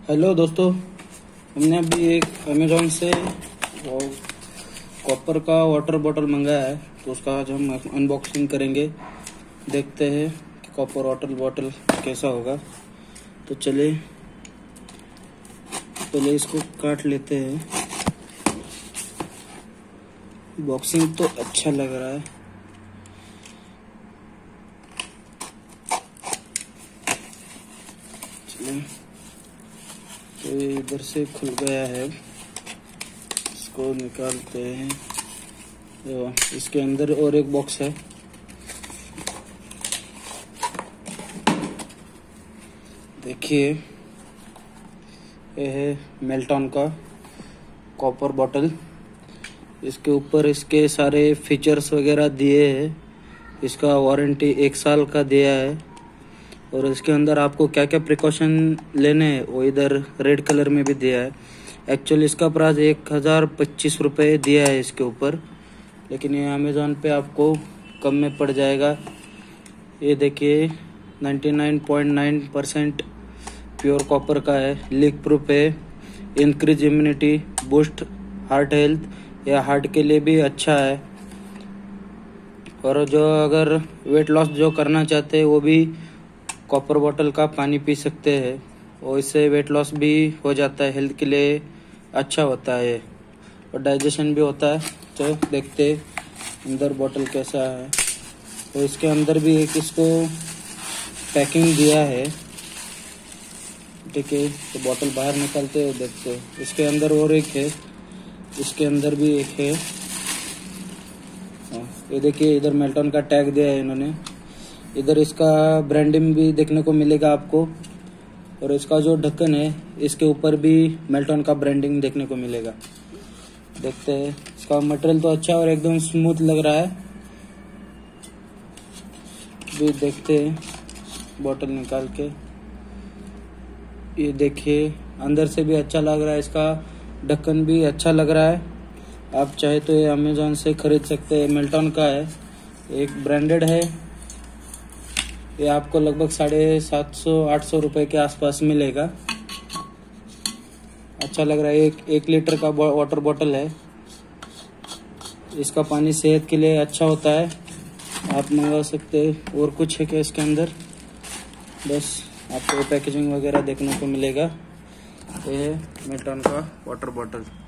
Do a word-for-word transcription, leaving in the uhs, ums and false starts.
Hello दोस्तों, हमने अभी एक अमेज़ॉन से वो कॉपर का वाटर बॉटल मंगाया है, तो उसका आज हम अनबॉक्सिंग करेंगे। देखते हैं कि कॉपर वाटर बॉटल कैसा होगा। तो चलिए पहले इसको काट लेते हैं। बॉक्सिंग तो अच्छा लग रहा है। चलिए, तो ये इधर से खुल गया है, इसको निकालते हैं। तो इसके अंदर और एक बॉक्स है। देखिए, ये है मेल्टॉन का कॉपर बॉटल। इसके ऊपर इसके सारे फीचर्स वगैरह दिए हैं। इसका वारंटी एक साल का दिया है, और इसके अंदर आपको क्या क्या प्रिकॉशन लेने हैं वो इधर रेड कलर में भी दिया है। एक्चुअली इसका प्राइस एक हज़ार पच्चीस रुपये दिया है इसके ऊपर, लेकिन ये अमेज़ॉन पे आपको कम में पड़ जाएगा। ये देखिए, निन्यानवे पॉइंट नौ परसेंट प्योर कॉपर का है, लीक प्रूफ है, increase immunity, boost heart health, या हार्ट के लिए भी अच्छा है। और जो अगर वेट लॉस जो करना चाहते हैं वो भी कॉपर बॉटल का पानी पी सकते हैं, और इससे वेट लॉस भी हो जाता है, हेल्थ के लिए अच्छा होता है, और डाइजेशन भी होता है। तो देखते हैं अंदर बॉटल कैसा है। तो इसके अंदर भी एक इसको पैकिंग दिया है। ठीक है, तो बॉटल बाहर निकालते हैं, देखते हैं। इसके अंदर और एक है, इसके अंदर भी एक है। ये देखिए, इधर मेल्टॉन का टैग दिया है इन्होंने। इधर इसका ब्रांडिंग भी देखने को मिलेगा आपको, और इसका जो ढक्कन है इसके ऊपर भी मेल्टॉन का ब्रांडिंग देखने को मिलेगा। देखते हैं। इसका मटेरियल तो अच्छा और एकदम स्मूथ लग रहा है। भी देखते हैं बॉटल निकाल के। ये देखिए, अंदर से भी अच्छा लग रहा है, इसका ढक्कन भी अच्छा लग रहा है। आप चाहे तो ये अमेज़ॉन से खरीद सकते हैं। मेल्टॉन का है, एक ब्रांडेड है। ये आपको लगभग साढ़े सात सौ आठ सौ रुपये के आसपास मिलेगा। अच्छा लग रहा है। एक एक लीटर का वाटर बॉटल है। इसका पानी सेहत के लिए अच्छा होता है, आप मंगा सकते हैं। और कुछ है क्या इसके अंदर? बस आपको पैकेजिंग वगैरह देखने को मिलेगा। ये है मेल्टॉन का वाटर बॉटल।